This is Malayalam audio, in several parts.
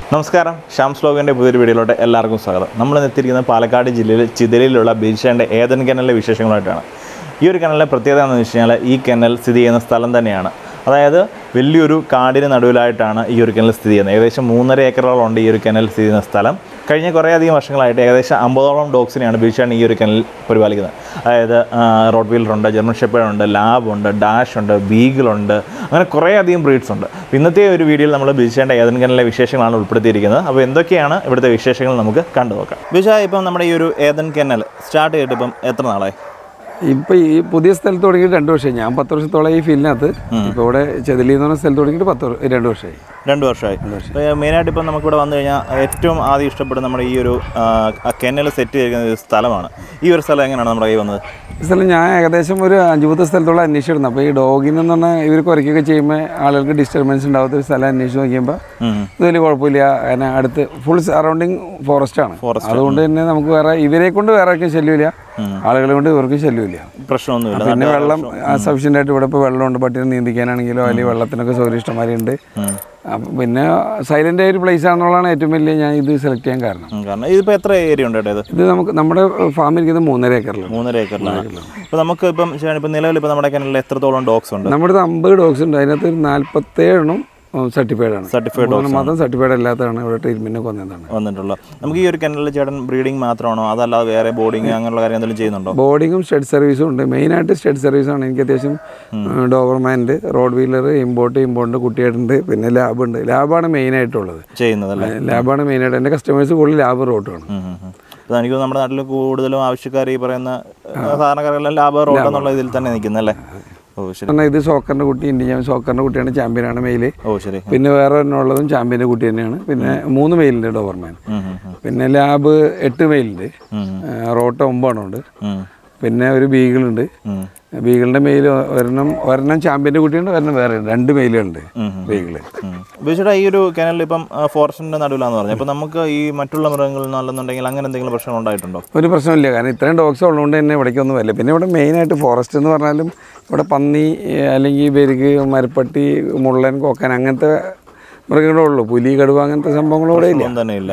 നമസ്കാരം, ഷാംസ് വ്ലോഗിൻ്റെ പുതിയൊരു വീഡിയോയിലോട്ട് എല്ലാവർക്കും സ്വാഗതം. നമ്മൾ എത്തിയിരിക്കുന്നത് പാലക്കാട് ജില്ലയിൽ ചിതലിലുള്ള ബീച്ചാൻ്റെ ഏദൻ കനാലിലെ വിശേഷങ്ങളായിട്ടാണ്. ഈ ഒരു കനാലിലെ പ്രത്യേകത എന്ന് വെച്ച് കഴിഞ്ഞാൽ ഈ കനാൽ സ്ഥിതി ചെയ്യുന്ന സ്ഥലം തന്നെയാണ്. അതായത് വലിയൊരു കാടിന് നടുവിലായിട്ടാണ് ഈ ഒരു കനാൽ സ്ഥിതി ചെയ്യുന്നത്. ഏകദേശം 3.5 ഏക്കറോളം ഈ ഒരു കനാൽ സ്ഥിതി ചെയ്യുന്ന സ്ഥലം. കഴിഞ്ഞ കുറേയധികം വർഷങ്ങളായിട്ട് ഏകദേശം 50ഓളം ഡോഗ്സിനെയാണ് ബീച്ചാണ് ഈ ഒരു കനാൽ പരിപാലിക്കുന്നത്. അതായത് റോഡ് വീലറുണ്ട്, ജർമ്മൻ ഷെപ്പേർഡ്, ലാബുണ്ട്, ഡാഷ് ഉണ്ട്, ബീഗിളുണ്ട്, അങ്ങനെ കുറേയധികം ബ്രീഡ്സ് ഉണ്ട്. ഇന്നത്തെ ഒരു വീഡിയോയിൽ നമ്മൾ ബീച്ചാൻ്റെ ഏദൻ കനാലിലെ വിശേഷങ്ങളാണ് ഉൾപ്പെടുത്തിയിരിക്കുന്നത്. അപ്പോൾ എന്തൊക്കെയാണ് ഇവിടുത്തെ വിശേഷങ്ങൾ നമുക്ക് കണ്ടു നോക്കാം. ബീച്ച, ഇപ്പം നമ്മുടെ ഈ ഒരു ഏദൻ കനാൽ സ്റ്റാർട്ട് ചെയ്തിട്ട് ഇപ്പം എത്ര നാളായി? ഇപ്പോൾ ഈ പുതിയ സ്ഥലത്ത് തുടങ്ങിയിട്ട് 2 വർഷമായി. ഞാൻ 10 വർഷത്തോളം ഈ ഫീൽഡിനകത്ത്. ഇപ്പോൾ ഇവിടെ ചെതലി എന്ന് പറഞ്ഞ സ്ഥലത്ത് തുടങ്ങിയിട്ട് 2 വർഷമായി. 2 വർഷമായി. മെയിനായിട്ട് ഇപ്പം നമുക്കിവിടെ വന്നു കഴിഞ്ഞാൽ ഏറ്റവും ആദ്യം ഇഷ്ടപ്പെടുന്ന നമ്മുടെ ഈ ഒരു കനാൽ സെറ്റ് ചെയ്തിരിക്കുന്ന ഒരു സ്ഥലമാണ്. ഈ ഒരു സ്ഥലം എങ്ങനെയാണ് നമ്മുടെ കയ്യിൽ വന്നത്? ഈ സ്ഥലം ഞാൻ ഏകദേശം ഒരു 5-10 സ്ഥലത്തോളം അന്വേഷിച്ചിരുന്നു. അപ്പോൾ ഈ ഡോഗിനെന്ന് പറഞ്ഞാൽ ഇവർ കുറയ്ക്കുകയൊക്കെ ചെയ്യുമ്പോൾ ആളുകൾക്ക് ഡിസ്റ്റർബൻസ് ഉണ്ടാവാത്തൊരു സ്ഥലം അന്വേഷിച്ച് നോക്കിയപ്പോൾ ഇത് വലിയ കുഴപ്പമില്ല. അതിന് അടുത്ത് ഫുൾ സറൗണ്ടിങ് ഫോറസ്റ്റാണ്. അതുകൊണ്ട് തന്നെ നമുക്ക് വേറെ ഇവരെ കൊണ്ട് വേറെ ആർക്കും ശല്യമില്ല, ആളുകളെ കൊണ്ട് ഇവർക്ക് ശല്യമില്ല, പ്രശ്നമൊന്നുമില്ല. പിന്നെ വെള്ളം സഫീഷ്യൻ്റ് ആയിട്ട് ഇവിടെ ഇപ്പോൾ വെള്ളമുണ്ട്. പട്ടിനെ നീന്തിക്കാനാണെങ്കിലോ അല്ലെങ്കിൽ വെള്ളത്തിനൊക്കെ സൗകര്യം ഇഷ്ടംമാരുണ്ട്. പിന്നെ സൈലൻ്റ് ആയ ഒരു പ്ലേസ് ആണെന്നുള്ളതാണ് ഏറ്റവും വലിയ ഞാൻ ഇത് സെലക്ട് ചെയ്യാൻ കാരണം. ഇതിപ്പോൾ എത്ര ഏരിയ ഉണ്ട് കേട്ടോ? ഇത് നമുക്ക് നമ്മുടെ ഫാമിൽ ഇരിക്കുന്നത് 3.5 ഏക്കറിലാണ്. 3.5 ഏക്കറിലാണ്. ഇപ്പോൾ നമുക്ക് ഇപ്പം നിലവിൽ ഇപ്പോൾ നമ്മുടെ കനാലിൽ എത്രത്തോളം ഡോഗ്സ് ഉണ്ട്? നമ്മുടെ 50 ഡോഗ്സ് ഉണ്ട്. അതിനകത്ത് 47 സർട്ടിഫൈഡ് ആണ്. മാത്രം സർട്ടിഫൈഡ് അല്ലാത്തതാണ് ഇവിടെ ട്രീറ്റ്മെന്റ് വന്നിട്ടുള്ളത്. നമുക്ക് ഈ ഒരു കനാലിൽ ചേട്ടൻ ബ്രീഡിംഗ് മാത്രമാണോ അതല്ലാതെ വേറെ ബോർഡിംഗ് അങ്ങനെയുള്ള കാര്യം എന്തെങ്കിലും ചെയ്യുന്നുണ്ടോ? ബോർഡിങ്ങും സ്റ്റഡ് സർവീസും ഉണ്ട്. മെയിനായിട്ട് സ്റ്റഡ് സർവീസാണ്. എനിക്ക് അത്യാവശ്യം ഡോബർമാൻ്റെ, റോഡ് വീലർ, ഇമ്പോർട്ടിൻ്റെ കുട്ടിയായിട്ടുണ്ട്. പിന്നെ ലാബുണ്ട്. ലാബാണ് മെയിനായിട്ടുള്ളത് ചെയ്യുന്നത്. ലാബാണ് മെയിനായിട്ട്. എൻ്റെ കസ്റ്റമേഴ്സ് കൂടുതൽ ലാബ് റോട്ടാണ്. എനിക്ക് നമ്മുടെ നാട്ടിൽ കൂടുതലും ആവശ്യക്കാർ ഈ പറയുന്ന സാധാരണക്കാരെല്ലാം ലാബ് റോട്ട് എന്നുള്ള ഇതിൽ തന്നെ നിൽക്കുന്നല്ലേ? ഇത് സോക്കറിന്റെ കുട്ടി, ഇന്ത്യൻ സോക്കറിന്റെ കുട്ടിയാണ്, ചാമ്പ്യനാണ് മെയില്. പിന്നെ വേറെ ഒരെണ്ണുള്ളതും ചാമ്പ്യന്റെ കുട്ടി തന്നെയാണ്. പിന്നെ 3 മെയിലുണ്ട് ഡോബർമാൻ. പിന്നെ ലാബ് 8 മെയിലുണ്ട്, റോട്ട 9 ഉണ്ട്. പിന്നെ ഒരു ബീഗിളുണ്ട്. ബീഗിളിന്റെ മെയിൽ ഒരെണ്ണം ചാമ്പ്യന്റെ കുട്ടിയുണ്ട്, ഒരെണ്ണം വേറെ 2 മെയിലുണ്ട് ബീഗിള്. ബീച്ചയുടെ ഈ ഒരു കനാലിൽ ഇപ്പം ഫോറസ്റ്റിന്റെ നടുവിലാന്ന് പറഞ്ഞു. അപ്പൊ നമുക്ക് ഈ മറ്റുള്ള മൃഗങ്ങളിൽ നിന്നല്ലെന്നുണ്ടെങ്കിൽ അങ്ങനെ എന്തെങ്കിലും പ്രശ്നം ഉണ്ടായിട്ടുണ്ടോ? ഒരു പ്രശ്നമില്ല. കാരണം ഇത്രയും ഡോഗ്സ് ഉള്ളതുകൊണ്ട് തന്നെ ഇവിടേക്കൊന്നും വരില്ല. പിന്നെ ഇവിടെ മെയിനായിട്ട് ഫോറസ്റ്റ് എന്ന് പറഞ്ഞാലും ഇവിടെ പന്നി അല്ലെങ്കിൽ പെരുക്, മരപ്പട്ടി, മുള്ളൻ, കൊക്കൻ അങ്ങനത്തെ മൃഗങ്ങളേ ഉള്ളൂ. പുലി, കടുവ അങ്ങനത്തെ സംഭവങ്ങളോടെ തന്നെ ഇല്ല.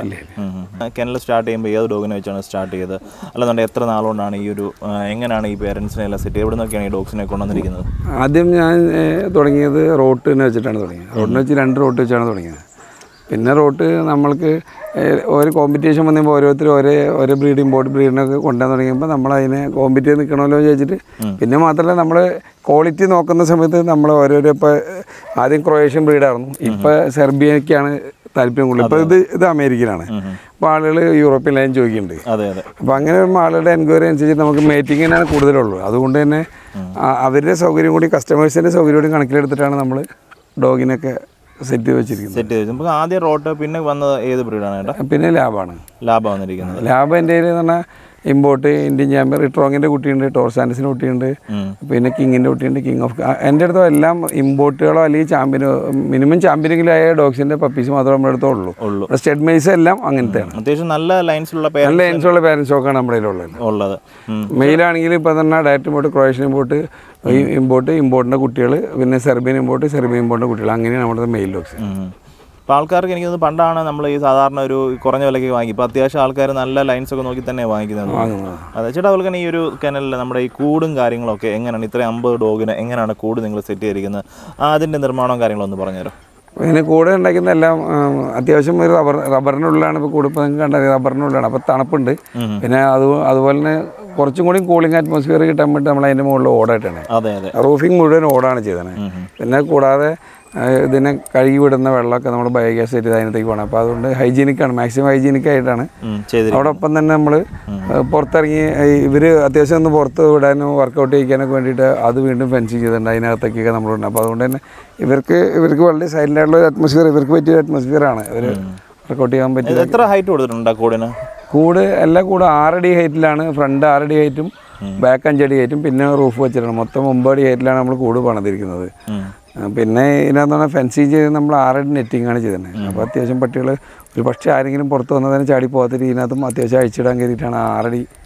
കനൽ സ്റ്റാർട്ട് ചെയ്യുമ്പോൾ ഏത് ഡോഗിനെ വെച്ചാണ് സ്റ്റാർട്ട് ചെയ്തത്? അല്ലെന്നുണ്ടെങ്കിൽ എത്ര നാളുകൊണ്ടാണ് ഈ ഒരു എങ്ങനെയാണ് ഈ പേരൻസിനെ എല്ലാം സെറ്റ് എവിടെ നിന്നൊക്കെയാണ് ഈ ഡോഗ്സിനെ കൊണ്ടുവന്നിരിക്കുന്നത്? ആദ്യം ഞാൻ തുടങ്ങിയത് റോട്ടിനെ വെച്ചിട്ടാണ് തുടങ്ങിയത്. റോട്ടിനെ വെച്ച് 2 റോട്ട് വെച്ചാണ് തുടങ്ങിയത്. പിന്നെ റോട്ട് നമ്മൾക്ക് ഒരു കോമ്പറ്റീഷൻ വന്നപ്പോൾ ഓരോരുത്തർ ഓരോ ബ്രീഡിങ് ബോർഡ് ബ്രീഡിനൊക്കെ കൊണ്ടുവന്ന് തുടങ്ങിയപ്പോൾ നമ്മളതിനെ കോമ്പറ്റ് ചെയ്ത് നിൽക്കണമല്ലോ എന്ന് ചോദിച്ചിട്ട്, പിന്നെ മാത്രമല്ല നമ്മൾ ക്വാളിറ്റി നോക്കുന്ന സമയത്ത് നമ്മൾ ഓരോരോ ഇപ്പോൾ ആദ്യം ക്രൊയേഷ്യൻ ബ്രീഡായിരുന്നു, ഇപ്പോൾ സെർബിയയ്ക്കാണ് താല്പര്യം കൂടുതൽ. ഇപ്പോൾ ഇത് അമേരിക്കയിലാണ്. അപ്പോൾ ആളുകൾ യൂറോപ്യൻ ലൈൻ ചോദിക്കുന്നുണ്ട്. അപ്പോൾ അങ്ങനെ വരുമ്പോൾ ആളുടെ എൻക്വയറി അനുസരിച്ച് നമുക്ക് മേറ്റിങ്ങിനാണ് കൂടുതലുള്ളൂ. അതുകൊണ്ട് തന്നെ അവരുടെ സൗകര്യം കൂടി കസ്റ്റമേഴ്സിൻ്റെ സൗകര്യം കൂടി കണക്കിലെടുത്തിട്ടാണ് നമ്മൾ ഡോഗിനൊക്കെ സെറ്റ് വെച്ചിരിക്കുന്നത്. നമുക്ക് ആദ്യം റോട്ട്, പിന്നെ വന്നത് ഏത് ബ്രീഡാണ് ചേട്ടാ? പിന്നെ ലാബാണ്. ലാബ് വന്നിരിക്കുന്നത്. ലാബ് എൻ്റെ കയ്യിൽ എന്ന് പറഞ്ഞാൽ ഇമ്പോർട്ട്, ഇന്ത്യൻ ചാമ്പ്യൻ, റിട്രോങ്ങിൻ്റെ കുട്ടിയുണ്ട്, ടോർസാൻഡസിൻ്റെ കുട്ടിയുണ്ട്, പിന്നെ കിങ്ങിൻ്റെ കുട്ടിയുണ്ട്, കിങ് ഓഫ്. എൻ്റെ അടുത്തോ എല്ലാം ഇമ്പോർട്ടുകളോ അല്ലെങ്കിൽ ചാമ്പ്യനോ മിനിമം ചാമ്പ്യനെങ്കിലും ആയ ഡോഗ്സിൻ്റെ പപ്പീസ് മാത്രമേ നമ്മുടെ അടുത്തോ ഉള്ളൂ. സ്റ്റഡ് മെയ്സ് എല്ലാം അങ്ങനത്തെയാണ്. അത്യാവശ്യം നല്ല ലൈൻസുള്ള പാരൻസ് സ്റ്റോക്കാണ് നമ്മുടെ കയ്യിലുള്ളത്. മെയിലാണെങ്കിൽ ഇപ്പോൾ തന്നെ ഡയറക്റ്റ് ഇമ്പോർട്ട്, ക്രൊയേഷ്യൻ ഇമ്പോർട്ടിൻ്റെ കുട്ടികൾ, പിന്നെ സെർബിയൻ ഇമ്പോർട്ടിൻ്റെ കുട്ടികൾ, അങ്ങനെയാണ് നമ്മുടെ മെയിൽ ഡോഗ്സ്. അപ്പോൾ ആൾക്കാർക്ക് എനിക്ക് തോന്നുന്നു പണ്ടാണ് നമ്മൾ ഈ സാധാരണ ഒരു കുറഞ്ഞ വിലയ്ക്ക് വാങ്ങി. ഇപ്പോൾ അത്യാവശ്യം ആൾക്കാർ നല്ല ലൈൻസൊക്കെ നോക്കി തന്നെ വാങ്ങിക്കുന്നത്. അതെ ചേട്ടാ, അതുപോലെ തന്നെ ഈ ഒരു കനാലിൽ നമ്മുടെ ഈ കൂടും കാര്യങ്ങളൊക്കെ എങ്ങനെയാണ്? ഇത്രയും 50 ഡോഗിന് എങ്ങനെയാണ് കൂട് നിങ്ങൾ സെറ്റ് ചെയ്തിരിക്കുന്നത്? അതിൻ്റെ നിർമ്മാണവും കാര്യങ്ങളൊന്നും പറഞ്ഞുതരാം. പിന്നെ കൂടെ ഉണ്ടാക്കുന്ന എല്ലാം അത്യാവശ്യം ഒരു റബ്ബറിനുള്ളിലാണ്. ഇപ്പോൾ കൂടെ ഇപ്പോൾ നിങ്ങൾക്ക് കണ്ടത് റബ്ബറിനുള്ളിലാണ്. അപ്പോൾ തണുപ്പുണ്ട്. പിന്നെ അതുപോലെ തന്നെ കുറച്ചും കൂടി കൂളിംഗ് അറ്റ്മോസ്ഫിയർ കിട്ടാൻ വേണ്ടി നമ്മൾ അതിൻ്റെ മുകളിൽ ഓടായിട്ടാണ്. റൂഫിംഗ് മുഴുവൻ ഓടാണ് ചെയ്തത്. പിന്നെ കൂടാതെ ഇതിനെ കഴുകി വിടുന്ന വെള്ളമൊക്കെ നമ്മൾ ബയോഗ്യാസ് ചെയ്ത് അതിനകത്തേക്ക് പോകണം. അപ്പോൾ അതുകൊണ്ട് ഹൈജീനിക്കാണ്, മാക്സിമം ഹൈജീനിക്കായിട്ടാണ്. അതോടൊപ്പം തന്നെ നമ്മൾ പുറത്തിറങ്ങി ഇവർ അത്യാവശ്യം ഒന്ന് പുറത്ത് വിടാനും വർക്കൗട്ട് ചെയ്യിക്കാനൊക്കെ വേണ്ടിയിട്ട് അത് വീണ്ടും ഫെൻസിങ് ചെയ്തിട്ടുണ്ട്. അതിനകത്തേക്കൊക്കെ നമ്മളുണ്ട്. അപ്പോൾ അതുകൊണ്ട് തന്നെ ഇവർക്ക് വളരെ സൈലൻ്റ് ആയിട്ടുള്ള ഒരു അറ്റ്മോസ്ഫിയർ, ഇവർക്ക് പറ്റിയ അറ്റ്മോസ്ഫിയറാണ് ഇവർ വർക്കൗട്ട് ചെയ്യാൻ പറ്റിയത്. എത്ര ഹൈറ്റ് കൊടുത്തിട്ടുണ്ട് കൂടിന്? എല്ലാ കൂടെ 6 അടി ഹൈറ്റിലാണ്. ഫ്രണ്ട് 6 അടി ഹൈറ്റും ബാക്ക് 5 അടി ഹൈറ്റും പിന്നെ റൂഫ് വെച്ചിട്ടാണ്. മൊത്തം 9 അടി ഹൈറ്റിലാണ് നമ്മൾ കൂട് പണിതിരിക്കുന്നത്. പിന്നെ ഇതിനകത്താണ് ഫെൻസിങ് ചെയ്ത് നമ്മൾ 6 അടി നെറ്റിങ്ങാണ് ചെയ്തത്. അപ്പോൾ അത്യാവശ്യം പട്ടികൾ ഒരു പക്ഷേ ആരെങ്കിലും പുറത്ത് വന്നതിന് ചാടി പോകാത്ത രീതിയിനകത്തും അത്യാവശ്യം അഴിച്ചിടാൻ കയറിയിട്ടാണ് 6 അടി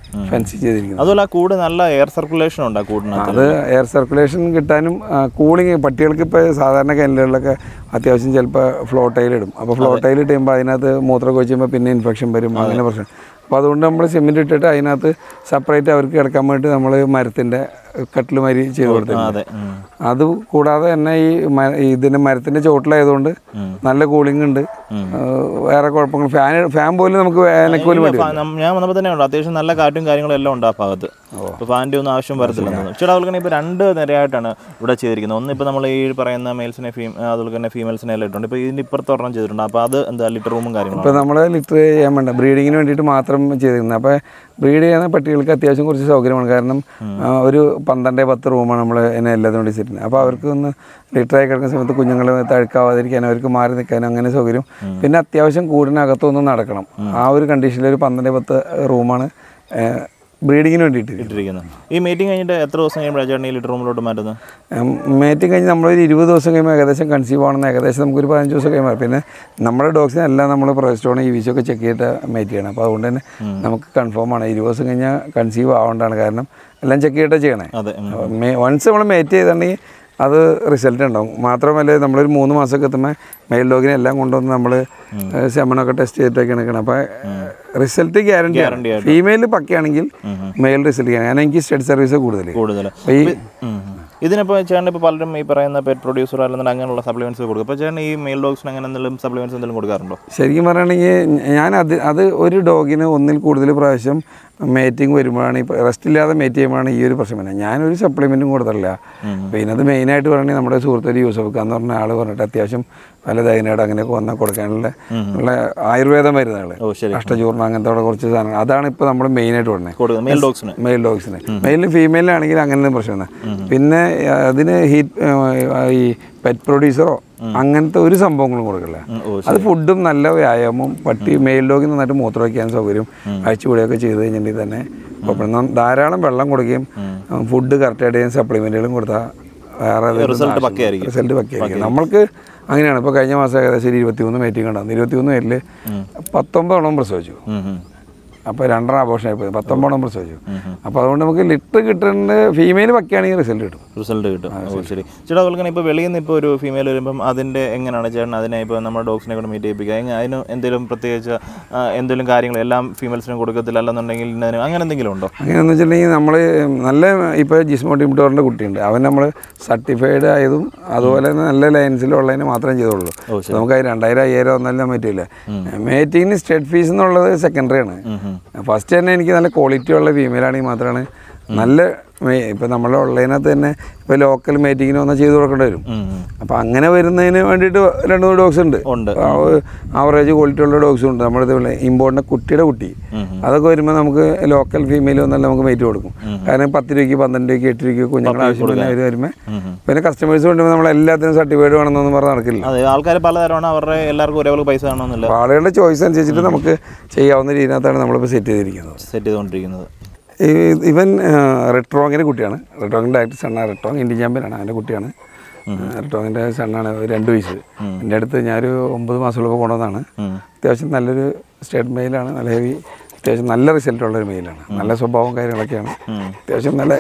ഫെൻസിങ് ചെയ്തിരിക്കുന്നത്. അതുപോലെ ആ കൂട് നല്ല എയർ സർക്കുലേഷൻ ഉണ്ട് ആ കൂടിനകത്ത്. അത് എയർ സർക്കുലേഷൻ കിട്ടാനും കൂളിങ് പട്ടികൾക്ക് ഇപ്പോൾ സാധാരണ കനലുകളിലൊക്കെ അത്യാവശ്യം ചിലപ്പോൾ ഫ്ലോട്ടൈലിടും. അപ്പോൾ ഫ്ലോട്ടൈലിട്ട് കഴിയുമ്പോൾ അതിനകത്ത് മൂത്രമൊക്കെ വെച്ച് കഴിയുമ്പോൾ പിന്നെ ഇൻഫെക്ഷൻ വരും, അങ്ങനെ പ്രശ്നം. അപ്പോൾ അതുകൊണ്ട് നമ്മൾ സിമെൻറ്റ് ഇട്ടിട്ട് അതിനകത്ത് സെപ്പറേറ്റ് അവർക്ക് കിടക്കാൻ വേണ്ടി നമ്മൾ മരത്തിൻ്റെ കട്ടിൽ മാതിരി ചെയ്ത് കൊടുത്തിട്ടുണ്ട്. അത് കൂടാതെ തന്നെ ഇതിൻ്റെ മരത്തിൻ്റെ ചോട്ടിലായതുകൊണ്ട് നല്ല കൂളിംഗ് ഉണ്ട്, വേറെ കുഴപ്പങ്ങൾ ഫാൻ പോലും നമുക്ക് വേനൽക്ക് പോലും വേണ്ടി. ഞാൻ വന്നപ്പോൾ തന്നെ ഉണ്ട്, അത്യാവശ്യം നല്ല കാറ്റും കാര്യങ്ങളും എല്ലാം ഉണ്ട് ആ ഭാഗത്ത്. ഇപ്പോൾ ഫാനിൻ്റെ ഒന്നും ആവശ്യം വരത്തില്ല. ചേട്ടാ അതുപോലെ തന്നെ ഇപ്പോൾ 2 നിരയായിട്ടാണ് ഇവിടെ ചെയ്തിരിക്കുന്നത്. ഒന്ന് ഇപ്പോൾ നമ്മൾ ഈ പറയുന്ന മെയിൽസിനെ അതുപോലെ തന്നെ ഫീമെയിൽസിനെ എല്ലാം ഇട്ടുണ്ട്. ഇപ്പോൾ ഇതിൻ്റെ ഇപ്പുറത്ത് ഒരെണ്ണം ചെയ്തിട്ടുണ്ട്. അപ്പോൾ അത് എന്താ ലിറ്റർ റൂമും കാര്യങ്ങളും. ഇപ്പോൾ നമ്മൾ ലിറ്റർ ചെയ്യാൻ വേണ്ട, ബ്രീഡിങ്ങിന് വേണ്ടിയിട്ട് മാത്രം ചെയ്തിരുന്നത്. അപ്പോൾ ബ്രീഡ് ചെയ്യുന്ന പട്ടികൾക്ക് അത്യാവശ്യം കുറച്ച് സൗകര്യമാണ്. കാരണം ഒരു 12-10 റൂമാണ് നമ്മൾ അതിനെ എല്ലാതും വേണ്ടി സെറ്റ്. അപ്പോൾ അവർക്ക് ഒന്ന് ലിറ്ററായി കിടക്കുന്ന സമയത്ത് കുഞ്ഞുങ്ങളെ തഴുക്കാവാതിരിക്കാനും അവർക്ക് മാറി നിൽക്കാനും അങ്ങനെ സൗകര്യം. പിന്നെ അത്യാവശ്യം കൂടിനകത്തൊന്നും നടക്കണം. ആ ഒരു കണ്ടീഷനിൽ ഒരു 12-10 റൂമാണ് ബ്രീഡിങ്ങിന് വേണ്ടിയിട്ട് ഇട്ടിരിക്കുന്നത്. ഈ മീറ്റിംഗ് കഴിഞ്ഞിട്ട് എത്ര ദിവസം കഴിയുമ്പോഴാണ് ഈ ലിറ്റർ റൂമിലോട്ട് മാറ്റുന്നത്? മീറ്റിംഗ് കഴിഞ്ഞ് നമ്മളൊരു 20 ദിവസം കഴിയുമ്പോൾ ഏകദേശം കൺസീവ് ആണെന്ന് ഏകദേശം നമുക്കൊരു 15 ദിവസം കഴിയുമ്പോൾ. പിന്നെ നമ്മുടെ ഡോഗ്സിനെല്ലാം നമ്മൾ പ്രൊജസ്ട്രോൺ EVC ഒക്കെ ചെക്ക് ചെയ്തിട്ട് മേറ്റ് ചെയ്യണം. അപ്പോൾ അതുകൊണ്ട് തന്നെ നമുക്ക് കൺഫേം ആണ് 20 ദിവസം കഴിഞ്ഞാൽ കൺസീവ് ആവേണ്ടതാണ്. കാരണം എല്ലാം ചെക്ക് ചെയ്തിട്ട് ചെയ്യണേ. വൺസ് നമ്മൾ മേറ്റ് ചെയ്തിട്ടുണ്ടെങ്കിൽ അത് റിസൾട്ട് ഉണ്ടാവും. മാത്രമല്ല നമ്മളൊരു 3 മാസമൊക്കെ എത്തുമ്പോൾ മെയിൽ ഡോഗിനെ എല്ലാം കൊണ്ടുവന്ന് നമ്മൾ സെമനൊക്കെ ടെസ്റ്റ് ചെയ്തിട്ടൊക്കെയാണ് എടുക്കണം. അപ്പോൾ റിസൾട്ട് ഗ്യാരണ്ടി. ഫീമെയിൽ പക്കയാണെങ്കിൽ മെയിൽ റിസൾട്ട് ചെയ്യാൻ. കാരണം എനിക്ക് സ്റ്റഡി സർവീസ് കൂടുതൽ. ഇതിനിപ്പോൾ ചേട്ടൻ ഇപ്പോൾ പലരും ഈ പറയുന്ന പെറ്റ് പ്രൊഡ്യൂസർ അല്ലെങ്കിൽ അങ്ങനെയുള്ള സപ്ലിമെൻറ്റ്സ് കൊടുക്കും. അപ്പോൾ ചേട്ടൻ ഈ മെയിൽ ഡോഗ്സിന് അങ്ങനെ എന്തെങ്കിലും സപ്ലിമെൻറ്റ്സ് എന്തെങ്കിലും കൊടുക്കാറുണ്ടോ? ശരിക്കും പറയുകയാണെങ്കിൽ ഞാൻ അത് ഒരു ഡോഗിന് ഒന്നിൽ കൂടുതൽ പ്രാവശ്യം മേറ്റിംഗ് വരുമ്പോഴാണ്, ഈ റെസ്റ്റ് ഇല്ലാതെ മേറ്റ് ചെയ്യുമ്പോഴാണ് ഈ ഒരു പ്രശ്നം വരുന്നത്. ഞാനൊരു സപ്ലിമെൻറ്റും കൊടുത്തില്ല. പിന്നെ അത് മെയിനായിട്ട് പറയുകയാണെങ്കിൽ നമ്മുടെ സുഹൃത്തൊരു യൂസഫ് ഖാൻ എന്ന് പറഞ്ഞ ആൾ പറഞ്ഞിട്ട് അത്യാവശ്യം പല ദൈനയുടെ അങ്ങനെയൊക്കെ വന്നാൽ കൊടുക്കാനുള്ള ആയുർവേദം മരുന്നുകൾ, അഷ്ടചൂർണം അങ്ങനത്തെ കുറച്ച് സാധനങ്ങൾ, അതാണ് ഇപ്പോൾ നമ്മൾ മെയിനായിട്ട് കൊടുക്കുന്നത് മെയിൽ ഡോഗ്സിന്. മെയിലിനും ഫീമെയിലാണെങ്കിൽ അങ്ങനെ പ്രശ്നമാണ്. പിന്നെ അതിന് ഈ പെറ്റ് പ്രൊഡ്യൂസറോ അങ്ങനത്തെ ഒരു സംഭവങ്ങളും കൊടുക്കില്ല. അത് ഫുഡും നല്ല വ്യായാമവും പട്ടി മെയിൽ ഡോഗിന് നന്നായിട്ട് മൂത്രം വയ്ക്കാൻ സൗകര്യം അഴിച്ചുകൂടിയൊക്കെ ചെയ്ത് കഴിഞ്ഞിട്ടുണ്ടെങ്കിൽ തന്നെ ധാരാളം വെള്ളം കൊടുക്കുകയും ഫുഡ് കറക്റ്റായിട്ട് ചെയ്യാൻ സപ്ലിമെൻറ്റുകളും കൊടുത്താൽ വേറെ റിസൾട്ട് പക്കയായിരിക്കും. നമ്മൾക്ക് അങ്ങനെയാണ്. ഇപ്പോൾ കഴിഞ്ഞ മാസം ഏകദേശം 23 മീറ്റിംഗ് ഉണ്ടാകും. 23 പേരിൽ 19 പ്രസവിച്ചു. അപ്പോൾ 2 അബോർഷൻ ആയിപ്പോയി, 19 പ്രസവിച്ചു. അപ്പോൾ അതുകൊണ്ട് നമുക്ക് ലിറ്റർ കിട്ടുന്ന ഫീമെയിൽ പക്കയാണെങ്കിൽ റിസൾട്ട് കിട്ടും. ശരി ചേട്ടാ, അതുപോലെ തന്നെ ഇപ്പോൾ വെളിയിൽ നിന്ന് ഇപ്പോൾ ഒരു ഫീമെയിൽ വരുമ്പം അതിൻ്റെ എങ്ങനെയാണ് ചേട്ടൻ അതിനെ ഇപ്പോൾ നമ്മുടെ ഡോഗ്സിനെ കൂടെ മീറ്റ് ചെയ്യിപ്പിക്കുക? അതിന് എന്തെങ്കിലും പ്രത്യേകിച്ച് എന്തെങ്കിലും കാര്യങ്ങൾ എല്ലാം ഫീമെയിൽസിനും കൊടുക്കത്തില്ല, അല്ലെന്നുണ്ടെങ്കിൽ അങ്ങനെ എന്തെങ്കിലും ഉണ്ടോ? അങ്ങനെയെന്ന് വെച്ചിട്ടുണ്ടെങ്കിൽ നമ്മൾ നല്ല ഇപ്പോൾ ജിസ്മോട്ടി ഇംപ്റ്റോറിൻ്റെ കുട്ടിയുണ്ട്, അവൻ നമ്മൾ സർട്ടിഫൈഡ് ആയതും അതുപോലെ തന്നെ നല്ല ലൈൻസിലുള്ളതിന് മാത്രമേ ചെയ്തുള്ളൂ. നമുക്ക് 2000, 5000 ഒന്നെല്ലാം പറ്റില്ല. മേറ്റിങ്ങിന് സ്റ്റേറ്റ് ഫീസ് എന്നുള്ളത് സെക്കൻഡറി ആണ്. ഫസ്റ്റ് തന്നെ എനിക്ക് നല്ല ക്വാളിറ്റി ഉള്ള ഫീമെയിൽ ആണെങ്കിൽ മാത്രമാണ് നല്ല ഇപ്പോൾ നമ്മളെ ഉള്ളതിനകത്ത് തന്നെ ഇപ്പോൾ ലോക്കൽ മേറ്റിങ്ങിന് വന്നാൽ ചെയ്ത് കൊടുക്കേണ്ടി വരും. അപ്പോൾ അങ്ങനെ വരുന്നതിന് വേണ്ടിയിട്ട് 2-3 ഡോഗ്സ് ഉണ്ട്. ആവറേജ് ക്വാളിറ്റി ഉള്ള ഡോഗ്സും ഉണ്ട്. നമ്മുടെ ഇമ്പോർട്ടൻ്റ് കുട്ടിയുടെ കുട്ടി അതൊക്കെ വരുമ്പോൾ നമുക്ക് ലോക്കൽ ഫീമെയിൽ വന്നാൽ നമുക്ക് മേറ്റ് കൊടുക്കും. കാരണം 10 രൂപയ്ക്ക് 12 രൂപയ്ക്ക് 8 രൂപയ്ക്ക് കുഞ്ഞുങ്ങളുടെ ആവശ്യമില്ല അവർ വരുമ്പോൾ. പിന്നെ കസ്റ്റമേഴ്സ് കൊണ്ടുമ്പോൾ നമ്മൾ എല്ലാത്തിനും സർട്ടിഫൈഡ് വേണമെന്നൊന്നും പറഞ്ഞ് നടക്കില്ല. ആൾക്കാർ പലതരമാണ്, അവരുടെ എല്ലാവർക്കും ഒരേപോലെ പൈസ വേണമെന്നില്ല. ആളുകളുടെ ചോയ്സ് അനുസരിച്ചിട്ട് നമുക്ക് ചെയ്യാവുന്ന രീതിയിനകത്താണ് നമ്മളിപ്പോൾ സെറ്റ് ചെയ്തിരിക്കുന്നത്. ഇവൻ റെട്രോങ്ങിൻ്റെ കുട്ടിയാണ്. റെട്രോങ്ങിൻ്റെ ഡയറക്ടർ സണ്ണാണ്. റെട്രോങ് ഇന്ത്യൻ ചാമ്പ്യനാണ്, അവൻ്റെ കുട്ടിയാണ്. റെട്രോങ്ങിൻ്റെ സണ്ണാണ്. 2 വയസ്സ്. എൻ്റെ അടുത്ത് ഞാനൊരു 9 മാസമുള്ളപ്പോൾ കൊണ്ടുവന്നതാണ്. അത്യാവശ്യം നല്ലൊരു സ്റ്റേറ്റ് മെയിലാണ്, നല്ല ഹെവി, അത്യാവശ്യം നല്ല റിസൾട്ടുള്ളൊരു മെയിലാണ്. നല്ല സ്വഭാവവും കാര്യങ്ങളൊക്കെയാണ്. അത്യാവശ്യം നല്ല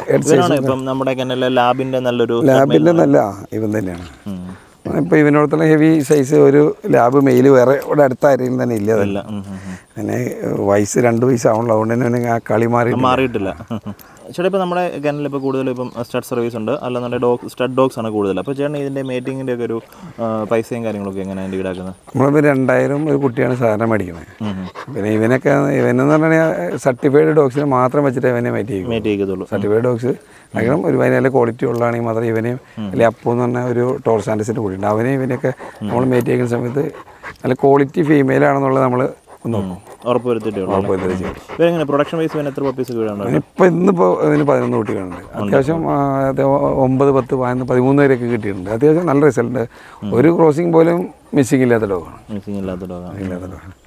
ലാബിൻ്റെ നല്ല ഇവൻ തന്നെയാണ്. ഇപ്പോൾ ഇവനോടത്തുള്ള ഹെവി സൈസ് ഒരു ലാബ് മെയിൽ വേറെ ഇവിടെ അടുത്ത ആരെയും തന്നെ ഇല്ല. അതല്ല പിന്നെ വയസ്സ് 2 വയസ്സാവുള്ളൂ. അതുകൊണ്ട് തന്നെ ആ കളി മാറിയിട്ടില്ല. ചേട്ടാ ഇപ്പോൾ നമ്മുടെ കനലിൽ ഇപ്പോൾ കൂടുതലും ഇപ്പം സ്റ്റഡ് സർവീസ് ഉണ്ട്, അല്ലെന്നുണ്ടെങ്കിൽ സ്റ്റഡ് ഡോഗ്സ് ആണ് കൂടുതൽ. അപ്പോൾ ചേട്ടൻ ഇതിൻ്റെ മേറ്റിങ്ങിൻ്റെ ഒക്കെ ഒരു പൈസയും കാര്യങ്ങളൊക്കെ എങ്ങനെയാണ് ഈടാക്കുന്നത്? നമ്മളിപ്പോൾ 2000 ഒരു കുട്ടിയാണ് സാധാരണ മേടിക്കുന്നത്. പിന്നെ ഇവനെന്ന് പറഞ്ഞാൽ സർട്ടിഫൈഡ് ഡോഗ്സിനെ മാത്രം വെച്ചിട്ട് ഇവനെ മേറ്റ് ചെയ്യത്തുള്ളൂ. സർട്ടിഫൈഡ് ഡോഗ്സ് കാരണം ഒരു നല്ല ക്വാളിറ്റി ഉള്ളതാണെങ്കിൽ മാത്രം ഇവനെയും അല്ലെങ്കിൽ അപ്പോൾ എന്ന് പറഞ്ഞാൽ ഒരു ടോൾ സ്റ്റാൻഡേർഡ്സിൻ്റെ കൂടിയുണ്ട്. ഇവനെയൊക്കെ നമ്മൾ മേറ്റ് ചെയ്യുന്ന സമയത്ത് നല്ല ക്വാളിറ്റി ഫീമെയിലാണെന്നുള്ളത് നമ്മൾ നോക്കും, ഉറപ്പുവരുത്തിയിട്ട്. പ്രൊഡക്ഷൻ വൈസ് എത്ര പപ്പീസ് വീഴാണ്? ഇന്നിപ്പോൾ ഇതിന് 11 കുട്ടികളുണ്ട്. അത്യാവശ്യം 9, 10, 11, 13 വരെയൊക്കെ കിട്ടിയിട്ടുണ്ട്. അത്യാവശ്യം നല്ല റിസൾട്ട്. ഒരു ക്രോസിംഗ് പോലും മിസ്സിംഗ് ഇല്ലാത്ത ഡോഗാണ്.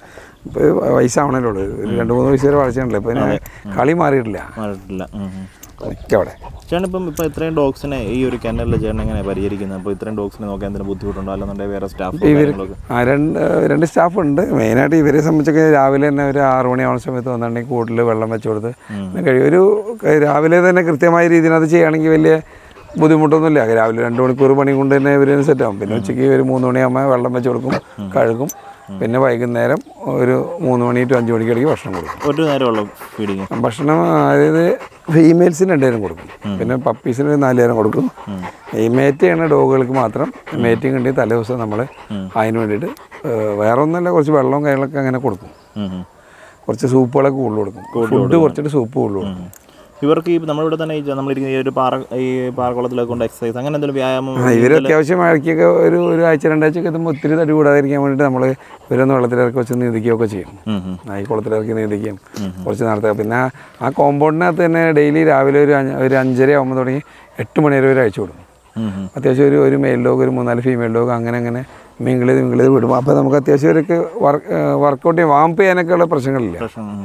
ഇപ്പോൾ വയസ്സാവണല്ലോ, ഒരു 2-3 വയസ്സ് വരെ വളർച്ചയുണ്ടല്ലോ. ഇപ്പോൾ കളി മാറിയിട്ടില്ല. ഒക്കെ അവിടെ. ചേട്ടൻ ഇപ്പോൾ ഇത്രയും ഡോഗ്സിനെ ഈ ഒരു കെന്നലിൽ ചേട്ടൻ എങ്ങനെ പരിചരിക്കുന്നത്? അപ്പോൾ ഇത്രയും ഡോഗ്സിനെ നോക്കാൻ എന്തെങ്കിലും ബുദ്ധിമുട്ടുണ്ടോ അല്ലെന്നുണ്ടെങ്കിൽ വേറെ സ്റ്റാഫ് രണ്ട് സ്റ്റാഫുണ്ട്. മെയിനായിട്ട് ഇവരെ സംബന്ധിച്ചൊക്കെ രാവിലെ തന്നെ ഒരു 6 മണിയാവുന്ന സമയത്ത് വന്നിട്ടുണ്ടെങ്കിൽ കൂട്ടിൽ വെള്ളം വെച്ച് കൊടുത്ത് കഴിയും. ഒരു രാവിലെ തന്നെ കൃത്യമായ രീതിയിൽ അത് ചെയ്യുകയാണെങ്കിൽ വലിയ ബുദ്ധിമുട്ടൊന്നുമില്ല. രാവിലെ 2 മണിക്കൂർ പണി കൊണ്ട് തന്നെ ഇവർ സെറ്റാകും. പിന്നെ ഉച്ചയ്ക്ക് ഒരു 3 മണിയാകുമ്പോൾ വെള്ളം വെച്ച് കൊടുക്കും, കഴുകും. പിന്നെ വൈകുന്നേരം ഒരു 3 മണി to 5 മണിക്കിടയ്ക്ക് ഭക്ഷണം കൊടുക്കും. ഒരു നേരമുള്ള ഫീഡിങ് ഭക്ഷണം അതായത് ഫീമെയിൽസിന് 2 നേരം കൊടുക്കും, പിന്നെ പപ്പീസിന് 4 നേരം കൊടുക്കും. ഈ മേറ്റ് ചെയ്യുന്ന ഡോഗുകൾക്ക് മാത്രം മേറ്റിംഗ് ഉണ്ടെങ്കിൽ തലേ ദിവസം നമ്മൾ അതിന് വേണ്ടിയിട്ട് വേറെ ഒന്നുമല്ല, കുറച്ച് വെള്ളവും കാര്യങ്ങളൊക്കെ അങ്ങനെ കൊടുക്കും. കുറച്ച് സൂപ്പുകളൊക്കെ കൂടുതൽ കൊടുക്കും, ഫുഡ് കുറച്ചിട്ട് സൂപ്പ് കൂടുതൽ കൊടുക്കും. ഇവർക്ക് ഈ നമ്മളിവിടെ തന്നെ നമ്മളിരിക്കുന്ന ഈ പാറക്കുളത്തിലൊക്കെ കൊണ്ട് എക്സസൈസ് അങ്ങനെ എന്തെങ്കിലും വ്യായാമം ഇവർ അത്യാവശ്യം മഴയ്ക്കൊക്കെ ഒരു ആഴ്ച 2 ആഴ്ചയൊക്കെ എത്തുമ്പോൾ ഒത്തിരി തടി കൂടാതിരിക്കാൻ വേണ്ടിയിട്ട് നമ്മൾ ഇവരൊന്ന് വെള്ളത്തിലിറക്കി വെച്ച് നീന്തിക്കുകയൊക്കെ ചെയ്യും. ഈ കുളത്തിലിറക്കി നീന്തിക്കുകയും കുറച്ച് നടത്തുക. പിന്നെ ആ കോമ്പൗണ്ടിനകത്ത് തന്നെ ഡെയിലി രാവിലെ ഒരു 5:30 ആകുമ്പോൾ തുടങ്ങി 8 മണി വരെ അയച്ചു കൊടുക്കും. അത്യാവശ്യം ഒരു മെയിൽ ഡോഗ്, ഒരു 3-4 ഫീമെയിൽ ഡോഗ് അങ്ങനെ മിങ്കിൾ ചെയ്ത് വിടും. അപ്പോൾ നമുക്ക് അത്യാവശ്യം ഇവർക്ക് വർക്കൗട്ട് ചെയ്യാൻ വാമ്പ് ചെയ്യാനൊക്കെ ഉള്ള പ്രശ്നങ്ങളില്ല.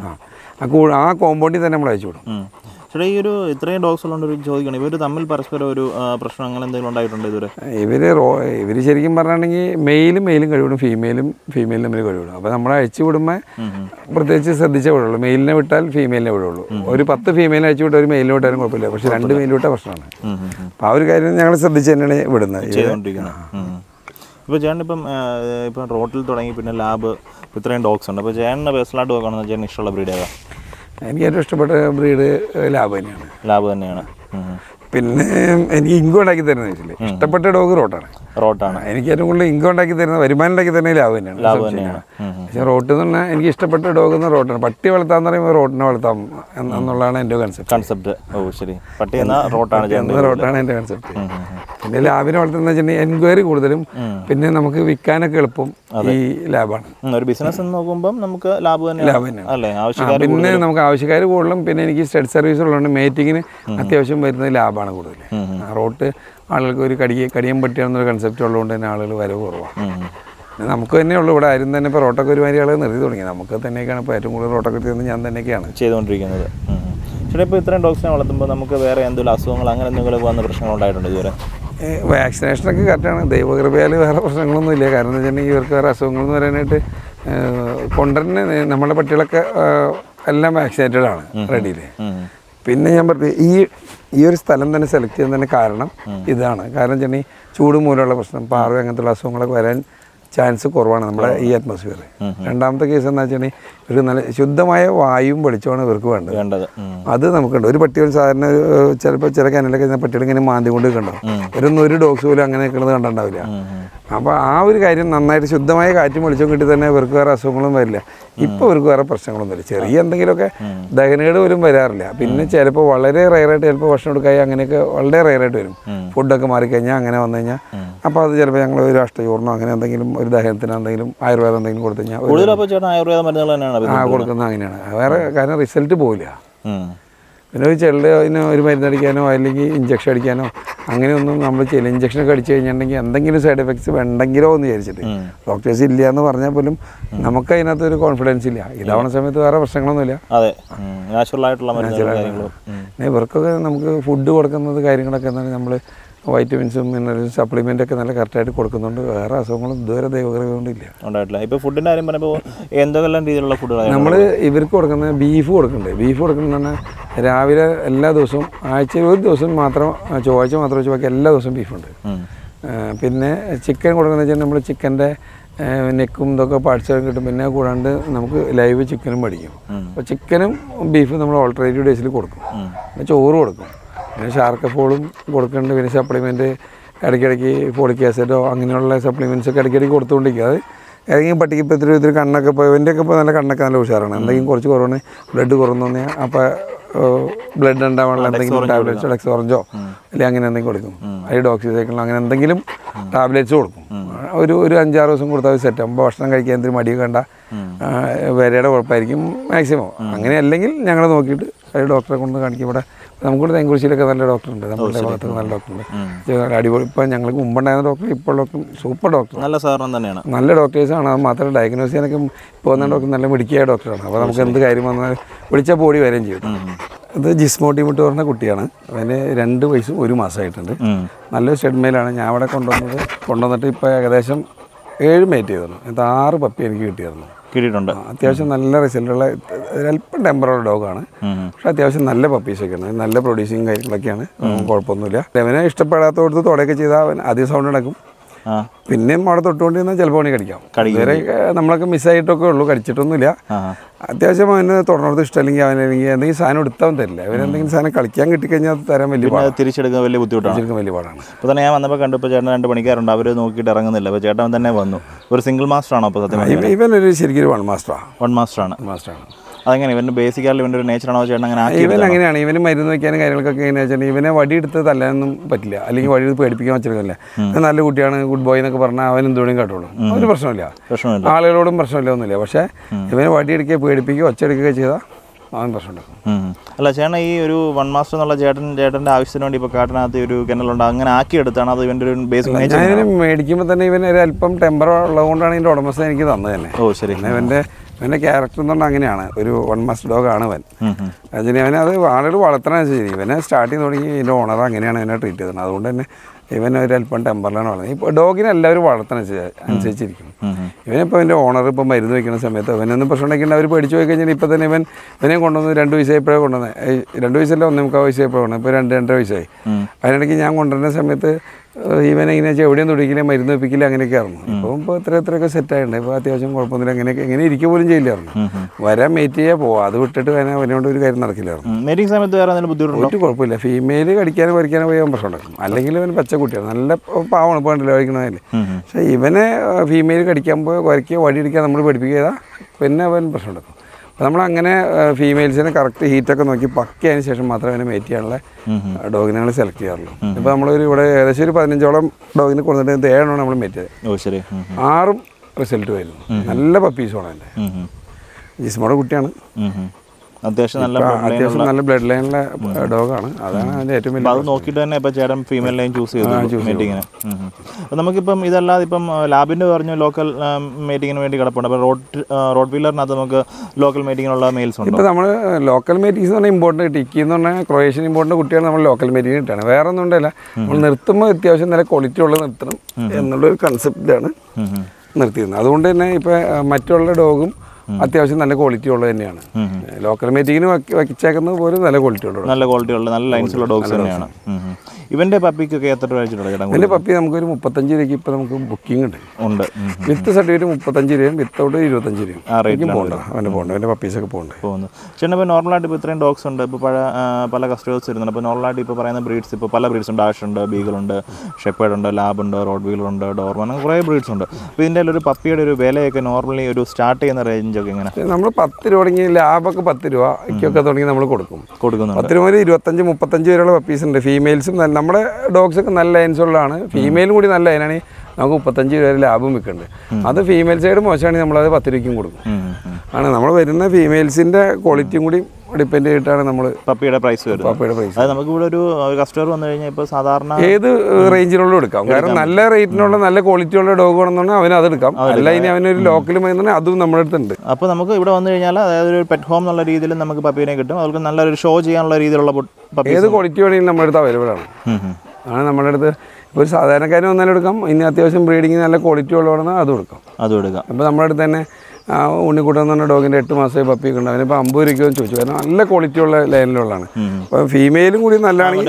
ആ കോമ്പൗണ്ടിൽ തന്നെ നമ്മൾ അയച്ചു വിടും. ചേട്ടാ ഈ ഒരു ഇത്രയും ഡോഗ്സ് ഉള്ളതുകൊണ്ട് ഒരു ചോദിക്കണം, ഇവർ തമ്മിൽ പരസ്പരം ഒരു പ്രശ്നം അങ്ങനെ എന്തെങ്കിലും ഉണ്ടായിട്ടുണ്ട് ഇതുവരെ? ഇവർ ശരിക്കും പറഞ്ഞിട്ടുണ്ടെങ്കിൽ മെയിലും കഴിവിടും, ഫീമെയിലും തമ്മിൽ കഴിവിടും. അപ്പോൾ നമ്മൾ അയച്ചു വിടുമ്പോൾ പ്രത്യേകിച്ച് ശ്രദ്ധിച്ചേ വിടുള്ളൂ. മെയിലിനെ വിട്ടാൽ ഫീമെയിലിനെ വിടുള്ളൂ. ഒരു 10 ഫീമെയിലിനെ അയച്ചു വിട്ടാൽ ഒരു മെയിലിനെ വിട്ടാലും കുഴപ്പമില്ല. പക്ഷേ 2 മെയിൽ വിട്ടാൽ പ്രശ്നമാണ്. അപ്പോൾ ആ ഒരു കാര്യം ഞങ്ങൾ ശ്രദ്ധിച്ച് തന്നെയാണ് വിടുന്നത്, ചെയ്തുകൊണ്ടിരിക്കുന്നത്. ഇപ്പോൾ ചേട്ടൻ ഇപ്പം റോട്ടിൽ തുടങ്ങി പിന്നെ ലാബ് ഇത്രയും ഡോഗ്സ് ഉണ്ട്. അപ്പോൾ ചേട്ടൻ്റെ പേഴ്സണലായിട്ട് നോക്കുകയാണെന്ന് ചേട്ടൻ ഇഷ്ടമുള്ള ബ്രീഡ് ഏതാ? എനിക്ക് ഏറ്റവും ഇഷ്ടപ്പെട്ട ബ്രീഡ് ലാബ് തന്നെയാണ്. ലാബ് തന്നെയാണ്. പിന്നെ എനിക്ക് ഇൻകം ഉണ്ടാക്കി തരുന്നത് വെച്ചില്ലേ, ഇഷ്ടപ്പെട്ട ഡോഗ് റോട്ടാണ്. എനിക്ക് ഏറ്റവും കൂടുതൽ ഇൻകം ഉണ്ടാക്കി തരുന്നത്, വരുമാനം ഉണ്ടാക്കി തരുന്നത് ലാബ് തന്നെയാണ്. പക്ഷേ റോട്ട് എന്ന് പറഞ്ഞാൽ എനിക്ക് ഇഷ്ടപ്പെട്ട ഡോഗ് എന്ന് റോട്ടാണ്. പട്ടി വളർത്താന്ന് പറയുമ്പോൾ റോട്ടിനെ വളർത്താം എന്നുള്ളതാണ് എൻ്റെ കൺസെപ്റ്റ്. ഓ ശരി, പട്ടി റോട്ടാണ് എൻ്റെ കൺസെപ്റ്റ്. പിന്നെ ലാബിനെ വളർത്തുന്ന വെച്ചിട്ടുണ്ടെങ്കിൽ എൻക്വയറി കൂടുതലും, പിന്നെ നമുക്ക് വിൽക്കാനൊക്കെ എളുപ്പം ഈ ലാബാണ്. ഒരു ബിസിനസ് നോക്കുമ്പോൾ നമുക്ക് ലാബ് തന്നെയാണ്. പിന്നെ നമുക്ക് ആവശ്യക്കാർ കൂടുതലും. പിന്നെ എനിക്ക് സ്റ്റഡ് സർവീസ് ഉള്ളതുകൊണ്ട് മേറ്റിങ്ങിന് അത്യാവശ്യം വരുന്നത് ലാബാണ് കൂടുതൽ. റോട്ട് ആളുകൾക്ക് ഒരു കടിയം പട്ടിയാണെന്നൊരു കൺസെപ്റ്റ് ഉള്ളതുകൊണ്ട് തന്നെ ആളുകൾ വരവ് കുറവാണ്. നമുക്ക് തന്നെയുള്ളൂ ഇവിടെ. ആരും തന്നെ ഇപ്പോൾ റോട്ടൊക്കെ ഒരുമാതിരി ആളുകൾ നിർത്തി തുടങ്ങി. നമുക്ക് തന്നെയൊക്കെയാണ് ഇപ്പോൾ ഏറ്റവും കൂടുതൽ റോട്ടൊക്കെ ചെയ്യുന്നത് ഞാൻ തന്നെയൊക്കെയാണ് ചെയ്തുകൊണ്ടിരിക്കുന്നത്. ചേട്ടാ ഇപ്പോൾ ഇത്രയും ഡോഗ്സിനെ വളർത്തുമ്പോൾ നമുക്ക് വേറെ എന്തെങ്കിലും അസുഖങ്ങൾ അങ്ങനെ എന്തെങ്കിലും വന്ന പ്രശ്നങ്ങൾ ഉണ്ടായിട്ടുണ്ട് ഇതുവരെ? വാക്സിനേഷനൊക്കെ കറക്റ്റാണ്. ദൈവകൃപയാൽ വേറെ പ്രശ്നങ്ങളൊന്നും ഇല്ല. കാരണം എന്ന് വെച്ചിട്ടുണ്ടെങ്കിൽ ഇവർക്ക് വേറെ അസുഖങ്ങളെന്ന് പറയാനായിട്ട് കൊണ്ടുവരുന്ന നമ്മുടെ പട്ടികളൊക്കെ എല്ലാം വാക്സിനേറ്റഡ് ആണ്, റെഡിയിൽ. പിന്നെ ഞാൻ പറഞ്ഞു ഈ ഒരു സ്ഥലം തന്നെ സെലക്ട് ചെയ്യാൻ തന്നെ കാരണം ഇതാണ്. കാരണം വെച്ചിട്ടുണ്ടെങ്കിൽ ചൂട് മൂലമുള്ള പ്രശ്നം, പാർവ അങ്ങനത്തെ അസുഖങ്ങളൊക്കെ വരാൻ ചാൻസ് കുറവാണ് നമ്മുടെ ഈ അറ്റ്മോസ്ഫിയർ. രണ്ടാമത്തെ കേസ് എന്താ വെച്ചിട്ടുണ്ടെങ്കിൽ ഒരു നല്ല ശുദ്ധമായ വായുവും വെളിച്ചമാണ് ഇവർക്ക് വേണ്ടത്. അത് നമുക്കുണ്ട്. ഒരു പട്ടികൾ സാധാരണ ചിലപ്പോൾ ചില കനലൊക്കെ പട്ടികൾ ഇങ്ങനെ മാന്തി കൊണ്ട് കണ്ടോ, ഒരു ഡോഗ്സ് പോലും അങ്ങനെ നിൽക്കുന്നത് കണ്ടിട്ടുണ്ടാവില്ല. അപ്പോൾ ആ ഒരു കാര്യം നന്നായിട്ട് ശുദ്ധമായ കാറ്റും വെളിച്ചവും കിട്ടി തന്നെ ഇവർക്ക് വേറെ അസുഖങ്ങളും വരില്ല. ഇപ്പോൾ ഇവർക്ക് വേറെ പ്രശ്നങ്ങളൊന്നും ഇല്ല. ചെറിയ എന്തെങ്കിലുമൊക്കെ ദഹനേട് പോലും വരാറില്ല. പിന്നെ ചിലപ്പോൾ വളരെ റയറായിട്ട് ചിലപ്പോൾ ഭക്ഷണം എടുക്കായി അങ്ങനെയൊക്കെ വളരെ റയറായിട്ട് വരും. ഫുഡൊക്കെ മാറിക്കഴിഞ്ഞാൽ അങ്ങനെ വന്നു കഴിഞ്ഞാൽ അപ്പോൾ അത് ചിലപ്പോൾ ഞങ്ങൾ ഒരു അഷ്ടചൂർണ്ണോ അങ്ങനെ എന്തെങ്കിലും ഒരു ദഹനത്തിന് എന്തെങ്കിലും ആയുർവേദം എന്തെങ്കിലും കൊടുത്തു കഴിഞ്ഞാൽ കൊടുക്കുന്നത് അങ്ങനെയാണ്. വേറെ കാരണം റിസൾട്ട് പോവില്ല. പിന്നെ ഒരു ചെള്ളിൽ അതിന് ഒരു മരുന്നടിക്കാനോ അല്ലെങ്കിൽ ഇഞ്ചക്ഷൻ അടിക്കാനോ അങ്ങനെയൊന്നും നമ്മൾ ചെയ്യില്ല. ഇഞ്ചക്ഷനൊക്കെ അടിച്ചു കഴിഞ്ഞിട്ടുണ്ടെങ്കിൽ എന്തെങ്കിലും സൈഡ് എഫക്ട്സ് വേണ്ടെങ്കിലോ എന്ന് വിചാരിച്ചിട്ട് ഡോക്ടേഴ്സ് ഇല്ല എന്ന് പറഞ്ഞാൽ പോലും നമുക്ക് അതിനകത്ത് ഒരു കോൺഫിഡൻസ് ഇല്ല. ഇതാവുന്ന സമയത്ത് വേറെ പ്രശ്നങ്ങളൊന്നുമില്ല. ഇവർക്കൊക്കെ നമുക്ക് ഫുഡ് കൊടുക്കുന്നത് കാര്യങ്ങളൊക്കെ എന്താണ് നമ്മൾ വൈറ്റമിൻസും മിനറൽസും സപ്ലിമെൻ്റൊക്കെ നല്ല കറക്റ്റായിട്ട് കൊടുക്കുന്നുണ്ട്. വേറെ അസുഖങ്ങളും ഇതുവരെ ദൈവകൃപകൊണ്ടില്ല. ഇപ്പോൾ ഫുഡിൻ്റെ കാര്യം പറയുമ്പോൾ എന്തെല്ലാം രീതിയിലുള്ള ഫുഡുകളാണ് നമ്മൾ ഇവർക്ക് കൊടുക്കുന്നത്? ബീഫ് കൊടുക്കുന്നുണ്ട്. ബീഫ് കൊടുക്കുന്നത് തന്നെ രാവിലെ എല്ലാ ദിവസവും, ആഴ്ചയിൽ ഒരു ദിവസം മാത്രം, ചൊവ്വാഴ്ച മാത്രം വെച്ച് ബാക്കി എല്ലാ ദിവസവും ബീഫുണ്ട്. പിന്നെ ചിക്കൻ കൊടുക്കുന്നത് വെച്ചാൽ നമ്മൾ ചിക്കൻ്റെ നെക്കും ഇതൊക്കെ പാർട്സുകൾ കിട്ടും. പിന്നെ കൂടാണ്ട് നമുക്ക് ലൈവ് ചിക്കനും മേടിക്കും. അപ്പോൾ ചിക്കനും ബീഫും നമ്മൾ ഓൾട്ടർനേറ്റീവ് ഡേയ്സിൽ കൊടുക്കും. പിന്നെ ചോറ് കൊടുക്കും. പിന്നെ ഷാർക്കഫോളും കൊടുക്കുന്നുണ്ട്. പിന്നെ സപ്ലിമെൻറ്റ് ഇടയ്ക്കിടയ്ക്ക് ഫോളിക് ആസിഡോ അങ്ങനെയുള്ള സപ്ലിമെൻറ്റ്സൊക്കെ ഇടയ്ക്കിടയ്ക്ക് കൊടുത്തുകൊണ്ടിരിക്കുക. അത് ഏതെങ്കിലും പട്ടിക്ക് ഇപ്പോൾ ഇത്തിരി കണ്ണൊക്കെ ഇപ്പോൾ ഇവൻ്റെയൊക്കെ ഇപ്പോൾ നല്ല കണ്ണൊക്കെ നല്ല ഉഷാറാണ്. എന്തെങ്കിലും കുറച്ച് കുറവാണ്, ബ്ലഡ് കുറവെന്ന് പറഞ്ഞാൽ അപ്പോൾ ബ്ലഡ് ഉണ്ടാവാനുള്ള എന്തെങ്കിലും ടാബ്ലറ്റ്സോ ഡെക്സോറഞ്ചോ അല്ലെങ്കിൽ അങ്ങനെ എന്തെങ്കിലും കൊടുക്കും. അല്ലെങ്കിൽ ഡോക്സിസൈക്കിളോ അങ്ങനെ എന്തെങ്കിലും ടാബ്ലറ്റ്സ് കൊടുക്കും. ഒരു 5-6 ദിവസം കൊടുത്താൽ അത് സെറ്റ് ആകുമ്പോൾ ഭക്ഷണം കഴിക്കാൻ എന്തെങ്കിലും മടിയൊക്കെ കണ്ട വരയുടെ കുഴപ്പമായിരിക്കും മാക്സിമം. അങ്ങനെ അല്ലെങ്കിൽ ഞങ്ങൾ നോക്കിയിട്ട് ഡോക്ടറെ കൊണ്ട് കാണിക്കും. ഇവിടെ നമുക്കിവിടെ തെങ്കുറിശ്ശിയിലൊക്കെ നല്ല ഡോക്ടറുണ്ട്, നമ്മുടെ ഭാഗത്തൊക്കെ നല്ല ഡോക്ടറുണ്ട്. അടിപൊളി. ഇപ്പം ഞങ്ങൾക്ക് മുമ്പുണ്ടായിരുന്ന ഡോക്ടർ ഇപ്പോൾ ഡോക്ടർ സൂപ്പർ ഡോക്ടർ, നല്ല സാധനം തന്നെയാണ്. നല്ല ഡോക്ടേഴ്സാണ്. അത് മാത്രമല്ല ഡയഗ്നോസ് ചെയ്യാനൊക്കെ ഇപ്പോൾ വന്ന ഡോക്ടർ നല്ല മിടുക്കിയായ ഡോക്ടറാണ്. അപ്പോൾ നമുക്ക് എന്ത് കാര്യം വന്നാൽ വിളിച്ചാൽ ബോഡി വരെയും ചെയ്യും. ഇത് ജിസ്മോട്ടിമുട്ട് പറഞ്ഞ കുട്ടിയാണ്. അവന് 2 വയസ്സും 1 മാസമായിട്ടുണ്ട്. നല്ലൊരു ഷെഡ്മേലാണ്. ഞാൻ അവിടെ കൊണ്ടുവന്നിട്ട് ഇപ്പോൾ ഏകദേശം 7 മേറ്റ് ചെയ്തിരുന്നു. ഇത് 6 പപ്പി എനിക്ക് കിട്ടിയിട്ടുണ്ട്. അത്യാവശ്യം നല്ല റിസൾട്ടുള്ള ഒരല്പം ടെമ്പറുള്ള ഡോഗാണ്. പക്ഷെ അത്യാവശ്യം നല്ല പപ്പീസൊക്കെയാണ്, നല്ല പ്രൊഡ്യൂസിങ് കാര്യങ്ങളൊക്കെയാണ്, കുഴപ്പമൊന്നുമില്ല. അവനെ ഇഷ്ടപ്പെടാത്തടത്ത് തുടയൊക്കെ ചെയ്താൽ അവൻ ആദ്യം സൗണ്ട് നടക്കും, പിന്നെയും അവിടെ തൊട്ടുകൊണ്ടിരുന്നാൽ ചിലപ്പോൾ അവന് കടിക്കാം. ഇതുവരെ നമ്മളൊക്കെ മിസ്സായിട്ടൊക്കെ ഉള്ളൂ, കടിച്ചിട്ടൊന്നുമില്ല. അത്യാവശ്യം അവന് തുടർന്നത് ഇഷ്ടമല്ലെങ്കിൽ അവനെങ്കിൽ എന്തെങ്കിലും സാധനം എടുത്താൽ തരില്ല. അവനെന്തെങ്കിലും സാധനം കളിക്കാൻ കിട്ടിക്കഴിഞ്ഞാൽ അത് തരാൻ വലിയ പാടാണ്, തിരിച്ചെടുക്കാൻ വലിയ ബുദ്ധിമുട്ടാണ്, വലിയ പാടാണ്. ഇപ്പോൾ തന്നെ ഞാൻ വന്നപ്പോൾ കണ്ടപ്പോൾ ചേട്ടൻ 2 പണിക്കാരുണ്ട്, അവർ നോക്കിയിട്ട് ഇറങ്ങുന്നില്ല. അപ്പോൾ ചേട്ടൻ തന്നെ വന്നു. ഒരു സിംഗിൾ മാസ്റ്റർ ആണോ അപ്പോൾ സത്യം? ഇവനൊരു ശരിക്കും 1 മാസ്റ്ററാണ്. 1 മാസ്റ്ററാണ്. അതെങ്ങനെ ഇവൻ്റെ ബേസിക്കായിട്ട് ഇവൻ്റെ ഒരു നേച്ചറാണോ ചേട്ടൻ അങ്ങനെ? ഇവൻ അങ്ങനെയാണ്. ഇവന് മരുന്ന് വയ്ക്കാനും കാര്യങ്ങൾക്കൊക്കെ എങ്ങനെയാ വെച്ചാൽ ഇവനെ വടിയെടുത്ത് തല്ലാനൊന്നും പറ്റില്ല, അല്ലെങ്കിൽ വടിയെടുത്ത് പേടിപ്പിക്കാൻ വെച്ചിട്ടില്ല. നല്ല കുട്ടിയാണ്, ഗുഡ് ബോയ് എന്നൊക്കെ പറഞ്ഞാൽ അവൻ എന്തുകൊണ്ടും കാട്ടുള്ളൂ, ഒരു പ്രശ്നമില്ല, ആളുകളോടും പ്രശ്നമില്ല, ഒന്നുമില്ല. പക്ഷേ ഇവനെ വടിയെടുക്കുക, പേടിപ്പിക്കുക, ഒച്ചയെടുക്കുകയോ ചെയ്താൽ അവൻ പ്രശ്നമുണ്ടാക്കും. അല്ല ചേട്ടൻ ഈ ഒരു 1 മാസ്റ്റർ എന്നുള്ള ചേട്ടൻ്റെ ആവശ്യത്തിന് വേണ്ടി ഇപ്പോൾ കാട്ടിനകത്ത് ഒരു കിണലുണ്ട്, അങ്ങനെ ആക്കിയെടുത്താണ് അത് ഇവൻ്റെ ഒരു ബേസിക് നേച്ചർ? ഞാൻ മേടിക്കുമ്പോൾ തന്നെ ഇവൻ ഒരു അല്പം ടെമ്പർ ഉള്ളതുകൊണ്ടാണ് ഇതിൻ്റെ ഉടമസ്ഥ എനിക്ക് തന്നത് തന്നെ. ഓ ശരി. ഇവൻ്റെ ക്യാരക്ടർ എന്ന് പറഞ്ഞാൽ അങ്ങനെയാണ്, ഒരു 1 മാസ്റ്റർ ഡോഗാണ് അവൻ. അതിന് അവനത് ആളുകൾ വളർത്തണം ശരി. ഇവനെ സ്റ്റാർട്ട് ചെയ്ത് തുടങ്ങി ഇതിൻ്റെ ഓണർ അങ്ങനെയാണ് ഇവനെ ട്രീറ്റ് ചെയ്തത്. അതുകൊണ്ട് തന്നെ ഇവൻ ഒരു അല്പം ടെമ്പറിലാണ് വളർന്നത്. ഇപ്പോൾ ഡോഗിനെ എല്ലാവരും വളർത്തണം അനുസരിച്ചിരിക്കും. ഇവനിപ്പോൾ ഇവൻ്റെ ഓണർ ഇപ്പോൾ മരുന്ന് വയ്ക്കുന്ന സമയത്ത് ഇവനൊന്നും പ്രശ്നം ഉണ്ടാക്കിയിട്ട് അവർ പേടിച്ച് പോയി കഴിഞ്ഞാൽ ഇപ്പോൾ തന്നെ ഇവനെ കൊണ്ടുവന്ന് 2 വയസ്സായപ്പോഴേ കൊണ്ടുവന്നത്. 2 വയസ്സല്ല 1.25 വയസ്സായപ്പോഴേ കൊണ്ടുവന്നത്. ഇപ്പോൾ 2-2.5 വയസ്സായി. അതിനിടയ്ക്ക് ഞാൻ കൊണ്ടുവരുന്ന സമയത്ത് ഇവനെ ഇങ്ങനെ വെച്ചാൽ എവിടെയും തുടിക്കില്ല, മരുന്ന് വെപ്പിക്കില്ല, അങ്ങനെയൊക്കെ ആയിരുന്നു. ഇപ്പോൾ ഇത്രയൊക്കെ സെറ്റായിട്ടുണ്ട്. ഇപ്പോൾ അത്യാവശ്യം കുഴപ്പമൊന്നുമില്ല. എങ്ങനെ ഇരിക്കുക പോലും ചെയ്യില്ലായിരുന്നു. വരാൻ മേറ്റ് ചെയ്യാൻ പോവാം, അത് വിട്ടിട്ട് അവനോട് ഒരു കാര്യം നടക്കില്ലായിരുന്നു. മീറ്റിംഗ് സമയത്ത് വേറെ ബുദ്ധിമുട്ട് കുഴപ്പമില്ല. ഫീമെയിൽ കടിക്കാനും പറിക്കാനോ പോയി അവൻ പ്രശ്നം ഉണ്ടാക്കും. അല്ലെങ്കിൽ അവൻ പച്ചക്കുട്ടിയാണ്, നല്ല പാവമാണ്, ഇപ്പോൾ കണ്ടില്ല കഴിക്കണതിൽ. പക്ഷേ ഇവനെ ഫീമെയിൽ കടിക്കാൻ പോയി കുരയ്ക്കുക, വടിയടിക്കുക, നമ്മൾ പഠിപ്പിക്കുക, പിന്നെ അവൻ പ്രശ്നം ഉണ്ടാക്കും. അപ്പോൾ നമ്മളങ്ങനെ ഫീമെയിൽസിനെ കറക്റ്റ് ഹീറ്റൊക്കെ നോക്കി പക്കയതിന് ശേഷം മാത്രമേ അവനെ മേറ്റ് ചെയ്യാനുള്ള ഡോഗിനെ നമ്മൾ സെലക്ട് ചെയ്യാറുള്ളൂ. ഇപ്പോൾ നമ്മളൊരു ഇവിടെ ഏകദേശം ഒരു 15ഓളം ഡോഗിനെ കൊടുത്തിട്ട് 7 നമ്മൾ മേറ്റ് ചെയ്തത്. 6 റിസൾട്ട് വരുന്നു. നല്ല പപ്പീസാണ് എൻ്റെ. ജിസ്മോടെ കുട്ടിയാണ്. അത്യാവശ്യം നല്ല ബ്ലഡ് ലൈനിലെ ഡോഗാണ്. അതാണ് അതിൻ്റെ ഏറ്റവും വലിയ. അത് നോക്കിയിട്ട് തന്നെ ഇപ്പോൾ ചേട്ടൻ ഫീമെയിൽ ലൈൻ ചൂസ് ചെയ്തു മീറ്റിങ്ങിന്. അപ്പോൾ നമുക്കിപ്പം ഇതല്ലാതെ ഇപ്പം ലാബിൻ്റെ പറഞ്ഞു ലോക്കൽ മീറ്റിങ്ങിന് വേണ്ടി കിടപ്പുണ്ട്. അപ്പോൾ റോഡ് വീലറിനകത്ത് നമുക്ക് ലോക്കൽ മീറ്റിങ്ങിനുള്ള മെയിൽസ് ഉണ്ട്. ഇപ്പോൾ നമ്മൾ ലോക്കൽ മീറ്റിംഗ്സ് എന്ന് പറഞ്ഞാൽ ഇമ്പോർട്ടൻറ്റ് ടിക്കി എന്ന് പറഞ്ഞാൽ ക്രൊയേഷ്യൻ ഇമ്പോർട്ടൻ്റ് കുട്ടിയാണ് നമ്മൾ ലോക്കൽ മീറ്റിംഗ് കിട്ടുകയാണ്. വേറെ ഒന്നും ഉണ്ടല്ല, നമ്മൾ നിർത്തുമ്പോൾ അത്യാവശ്യം നല്ല ക്വാളിറ്റി ഉള്ളത് നിർത്തണം എന്നുള്ളൊരു കൺസെപ്റ്റിലാണ് നിർത്തിയിരുന്നത്. അതുകൊണ്ട് തന്നെ ഇപ്പോൾ മറ്റുള്ള ഡോഗും അത്യാവശ്യം നല്ല ക്വാളിറ്റി ഉള്ളത് തന്നെയാണ്. ലോക്കൽ മീറ്റിങ്ങിന് വയ്ച്ചേക്കുന്നത് പോലും നല്ല ക്വാളിറ്റി ഉള്ളത്, നല്ല ലൈൻസുള്ള ഡോഗ്സ് തന്നെയാണ്. ഇവൻ്റെ പപ്പിക്കൊക്കെ എത്ര രൂപ വെച്ചിട്ടുള്ളത് ചേട്ടാ? ഇവൻ്റെ പപ്പി നമുക്കൊരു 35 രൂപയ്ക്ക് ഇപ്പോൾ നമുക്ക് ബുക്കിംഗ് ഉണ്ട്. വിത്ത് സർട്ടിഫിക്കറ്റ് 35 രൂപയും വിത്തൗട്ട് 25 രൂപയും പോകണ്ട. അവൻ്റെ പോകണ്ട, അവൻ്റെ പപ്പീസൊക്കെ പോകുന്നു. ചേട്ടൻ ഇപ്പോൾ നോർമലായിട്ട് ഇപ്പോൾ ഇത്രയും ഡോഗ്സ് ഉണ്ട്, ഇപ്പോൾ പല കസ്റ്റമേഴ്സ് വരുന്നുണ്ട്. അപ്പോൾ നോർമലായിട്ട് ഇപ്പോൾ പറയുന്ന ബ്രീഡ്സ് ഇപ്പോൾ പല ബ്രീഡ്സ് ഉണ്ട്. ഡാഷ് ഉണ്ട്, ബീഗിളുണ്ട്, ഷെപ്പേർഡ് ഉണ്ട്, ലാബുണ്ട്, റോഡ് വീലറുണ്ട്, ഡോർമൻ, അങ്ങനെ കുറേ ബ്രീഡ്സ് ഉണ്ട്. അപ്പോൾ ഇതിൻ്റെ ഒരു പപ്പിയുടെ ഒരു വിലയൊക്കെ നോർമലി ഒരു സ്റ്റാർട്ട് ചെയ്യുന്ന റേഞ്ചൊക്കെ എങ്ങനെ? നമ്മൾ 10 രൂപ തുടങ്ങി, ലാബൊക്കെ 10 രൂപയ്ക്കൊക്കെ തുടങ്ങി നമ്മൾ കൊടുക്കുന്നുണ്ട്. 10 രൂപ 25-35 വരെയുള്ള പപ്പീസ് ഉണ്ട്. ഫീമെയിൽസും നമ്മുടെ ഡോഗ്സൊക്കെ നല്ല ലൈൻസുള്ളതാണ്. ഫീമെയിലും കൂടി നല്ല ലൈനാണെങ്കിൽ നമുക്ക് 35 രൂപ വരെ ലാഭം വെക്കുന്നുണ്ട്. അത് ഫീമെയിൽ സൈഡ് മോശമാണെങ്കിൽ നമ്മളത് 10 രൂപയ്ക്കും കൊടുക്കും. ആണ് നമ്മൾ വരുന്ന ഫീമെയിൽസിൻ്റെ ക്വാളിറ്റിയും കൂടി ഡിപ്പെൻഡ് ചെയ്തിട്ടാണ് നമ്മൾ പപ്പിയുടെ പ്രൈസ് വരുന്നത്. അത് നമുക്ക് ഇവിടെ ഒരു കസ്റ്റമർ വന്നു കഴിഞ്ഞാൽ ഇപ്പോൾ സാധാരണ ഏത് റേഞ്ചിലുള്ള എടുക്കാം. കാരണം നല്ല റേറ്റിനുള്ള നല്ല ക്വാളിറ്റിയുള്ള ഡോഗ് വേണമെന്നുണ്ടെങ്കിൽ അവന് അതെടുക്കാം. അല്ല ഇനി അവനൊരു ലോക്കൽ മരുന്നുണ്ടെങ്കിൽ അതും നമ്മുടെ അടുത്തുണ്ട്. അപ്പോൾ നമുക്ക് ഇവിടെ വന്നു കഴിഞ്ഞാൽ അതായത് ഒരു പെറ്റ് ഹോം എന്നുള്ള രീതിയിൽ നമുക്ക് പപ്പീനെ കിട്ടും. അവർക്ക് നല്ലൊരു ഷോ ചെയ്യാനുള്ള രീതിയിലുള്ള ഏത് ക്വാളിറ്റി വേണമെങ്കിലും നമ്മുടെ അടുത്ത് അവൈലബിൾ ആണ്. നമ്മുടെ അടുത്ത് ഇപ്പോൾ ഒരു സാധാരണക്കാരൻ വന്നാലും എടുക്കാം. ഇനി അത്യാവശ്യം ബ്രീഡിങ് നല്ല ക്വാളിറ്റി ഉള്ളതാണെന്ന് അതും എടുക്കാം. അപ്പോൾ നമ്മുടെ അടുത്ത് തന്നെ ഉണ്ണിക്കുട്ടൻ എന്ന് പറഞ്ഞ ഡോഗിൻ്റെ 8 മാസമായി പപ്പിയൊക്കെ ഉണ്ട്. അവനിപ്പോൾ 50 രൂപയ്ക്ക് ചോദിച്ചു. കാരണം നല്ല ക്വാളിറ്റി ഉള്ള ലൈനിലുള്ളതാണ്. അപ്പോൾ ഫീമെയിലും കൂടി നല്ലതാണെങ്കിൽ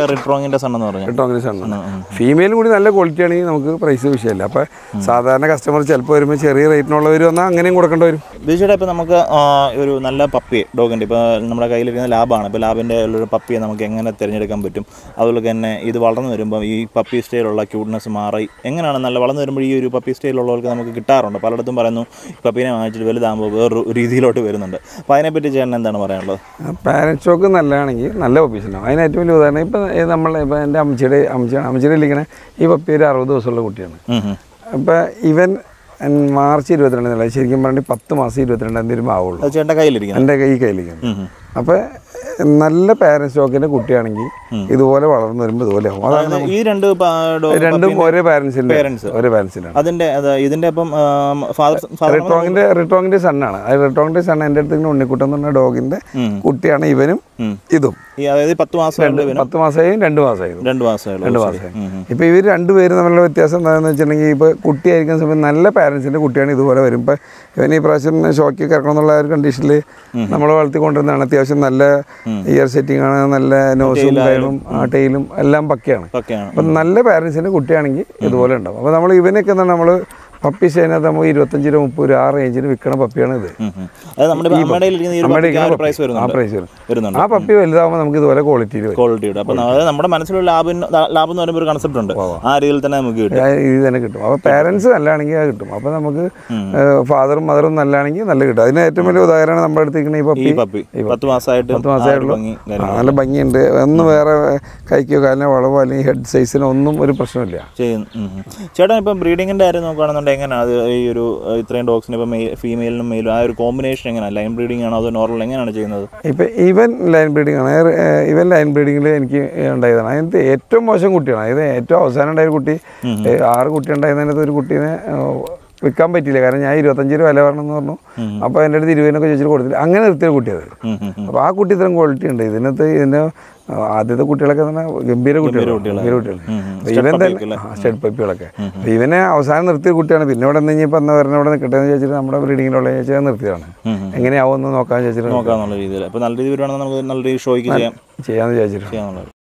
ഫീമെയിലും കൂടി നല്ല ക്വാളിറ്റി ആണെങ്കിൽ നമുക്ക് പ്രൈസ് വിഷയമില്ല. അപ്പോൾ സാധാരണ കസ്റ്റമർ ചിലപ്പോൾ വരുമ്പോൾ ചെറിയ റേറ്റിനുള്ളവർ വന്നാൽ അങ്ങനെയും കൊടുക്കേണ്ടി വരും. ബീച്ചേട്ടാ ഇപ്പോൾ നമുക്ക് ഒരു നല്ല പപ്പി ഡോഗിൻ്റെ ഇപ്പോൾ നമ്മുടെ കയ്യിലിരിക്കുന്ന ലാബാണ്. ഇപ്പോൾ ലാബിൻ്റെ ഉള്ളൊരു പപ്പിയെ നമുക്ക് എങ്ങനെ തിരഞ്ഞെടുക്കാൻ പറ്റും? അതുപോലെ തന്നെ ഇത് വളർന്നു വരുമ്പോൾ ഈ പപ്പി സ്റ്റൈലുള്ള ക്യൂട്ട്നെസ് മാറി എങ്ങനെയാണ് നല്ല വളർന്നു വരുമ്പോൾ ഈ ഒരു പപ്പി സ്റ്റൈലുള്ളവർക്ക് നമുക്ക് കിട്ടാറുണ്ട്. പലയിടത്തും പറയുന്നു പപ്പീനെ വാങ്ങിച്ചിട്ട് വലുതാകുമ്പോൾ വേറൊരു രീതിയിലോട്ട് വരുന്നുണ്ട്. അപ്പോൾ അതിനെപ്പറ്റി ചേട്ടൻ എന്താണ് പറയാനുള്ളത്? പാരൻറ്റ് സ്റ്റോക്ക് നല്ലതാണെങ്കിൽ നല്ല പപ്പീസ് ഉണ്ടാവും. അതിന് ഏറ്റവും വലിയ ഉദാഹരണം ഇപ്പോൾ ഇപ്പോൾ എൻ്റെ അമ്മച്ചിയുടെ ഇരിക്കണ ഈ പപ്പി ഒരു 60 ദിവസമുള്ള കുട്ടിയാണ്. അപ്പോൾ ഇവൻ മാർച്ച് 22 ശരിക്കും പറഞ്ഞിട്ട് 10 മാസം 22 വരുമ്പോൾ ആവുള്ളൂ. ചേട്ടൻ്റെ കയ്യിലിരിക്കും, എൻ്റെ കയ്യിലിരിക്കുന്നു. അപ്പോൾ നല്ല പാരന്റ് സ്റ്റോക്കിന്റെ കുട്ടിയാണെങ്കിൽ ഇതുപോലെ വളർന്നു വരുമ്പോൾ ഇതുപോലെ ആവും. അതാണ് ഈ രണ്ടും ഒരേ പാരന്റ്സിന്റെ അതിന്റെ ഇതിന്റെ അപ്പം റിട്ടോങ്ങിന്റെ സണ്ണാണ്. റിട്ടോങ്ങിന്റെ സൺ എൻ്റെ അടുത്ത് ഉണ്ണിക്കുട്ടൻ എന്ന് പറഞ്ഞ ഡോഗിന്റെ കുട്ടിയാണ് ഇവനും ഇതും. അതായത് 10 മാസമായി 2 മാസമായി. ഇപ്പൊ ഇവർ രണ്ടുപേരും തമ്മിലുള്ള വ്യത്യാസം എന്താണെന്ന് വെച്ചിട്ടുണ്ടെങ്കിൽ ഇപ്പൊ കുട്ടിയായിരിക്കുന്ന സമയത്ത് നല്ല പാരന്റ്സിന്റെ കുട്ടിയാണ് ഇതുപോലെ വരും. ഇപ്പൊ ഇവൻ ഈ പ്രാവശ്യം ഷോക്കി കറക്കണം എന്നുള്ള ഒരു കണ്ടീഷനിൽ നമ്മൾ വളർത്തിക്കൊണ്ടിരുന്നതാണ്. അത്യാവശ്യം നല്ല ഇയർ സെറ്റിംഗ് ആണ്, നല്ല നോസും കയറും ടെയിലും എല്ലാം പക്കയാണ്. അപ്പം നല്ല പാരൻസിൻ്റെ കുട്ടിയാണെങ്കിൽ ഇതുപോലെ ഉണ്ടാവും. അപ്പോൾ നമ്മൾ ഇവനൊക്കെ എന്താണ് നമ്മൾ പപ്പീസ് അതിനകത്ത് നമുക്ക് 25 രൂപ 30 രൂപ ആ റേഞ്ചിന് വിൽക്കണ പപ്പിയാണ് ഇത്. ആ പ്രൈസ് വരും. ആ പപ്പി വലുതാകുമ്പോൾ നമുക്ക് ഇതുപോലെ ക്വാളിറ്റിയിൽ നമ്മുടെ മനസ്സിലുള്ള ലാഭം എന്ന് പറയുമ്പോൾ ഒരു കൺസെപ്റ്റ് ഉണ്ട്. ആ രീതിയിൽ തന്നെ നമുക്ക് ഇത് തന്നെ കിട്ടും. അപ്പോൾ പാരൻസ് നല്ലതാണെങ്കിൽ അത് കിട്ടും. അപ്പോൾ നമുക്ക് ഫാദറും മദറും നല്ലതാണെങ്കിൽ നല്ല കിട്ടും. അതിന് ഏറ്റവും വലിയ ഉദാഹരണമാണ് നമ്മുടെ അടുത്തേക്കുന്ന ഈ പപ്പി 10 മാസമായിട്ടുള്ള നല്ല ഭംഗിയുണ്ട്. ഒന്നും വേറെ കൈക്കോ കാലിനോ വളവോ അല്ലെങ്കിൽ ഹെഡ് സൈസിനോ ഒന്നും ഒരു പ്രശ്നമില്ല. ചേട്ടാ ഇപ്പം ബ്രീഡിങ്ങിന്റെ കാര്യം നോക്കുകയാണെന്നുണ്ടെങ്കിൽ എങ്ങനെയാണ് അത് ഈ ഒരു ഇത്രയും ഡോഗ്സിന് ഇപ്പം ഫീമെയിലിനും മെയിലും ആ ഒരു കോമ്പിനേഷൻ എങ്ങനെയാണ്? ലൈൻ ബ്രീഡിംഗ് ആണോ അതോ നോർമൽ എങ്ങനെയാണ് ചെയ്യുന്നത്? ഇപ്പം ഇവൻ ലൈൻ ബ്രീഡിംഗ് ആണ്. ഇവൻ ലൈൻ ബ്രീഡിങ്ങിൽ എനിക്ക് ഉണ്ടായതാണ്. അതിനകത്ത് ഏറ്റവും മോശം കുട്ടിയാണ്. അതായത് ഏറ്റവും അവസാനം ഉണ്ടായ കുട്ടി 6 കുട്ടി ഉണ്ടായതിനകത്ത് ഒരു കുട്ടീനെ വിൽക്കാൻ പറ്റിയില്ല. കാരണം ഞാൻ 25 രൂപ വില വരണമെന്ന് പറഞ്ഞു. അപ്പോൾ എൻ്റെ അടുത്ത് 20 ചോദിച്ചിട്ട് കൊടുത്തില്ല. അങ്ങനെ നിർത്തിയ കുട്ടിയത്. അപ്പോൾ ആ കുട്ടി ഇത്രയും ക്വാളിറ്റി ഉണ്ട്. ഇതിൻ്റെ ആദ്യത്തെ കുട്ടികളൊക്കെ തന്നെ ഗംഭീര കുട്ടികൾ ഇവൻ തന്നെ സ്റ്റഡ് പപ്പികളൊക്കെ. ഇവനെ അവസാനം നിർത്തിയ കുട്ടിയാണ്. പിന്നെ ഇവിടെ നിന്ന് ഇപ്പം എന്നാ വരണം ഇവിടെ നിൽക്കട്ടെ എന്ന് ചോദിച്ചിട്ട് നമ്മുടെ ബ്രീഡിങ്ങിലുള്ള ചോദിച്ചാൽ നിർത്തിയതാണ്. എങ്ങനെയാവുമെന്ന് നോക്കാമെന്ന് ചോദിച്ചിട്ട് നോക്കാന്നുള്ള രീതിയിൽ. അപ്പോൾ നല്ല രീതിയിൽ വരുവാണെങ്കിൽ നമുക്ക് നല്ല രീതിയിൽ ഷോയ്ക്ക് ചെയ്യാമെന്ന് വിചാരിച്ചിട്ട്.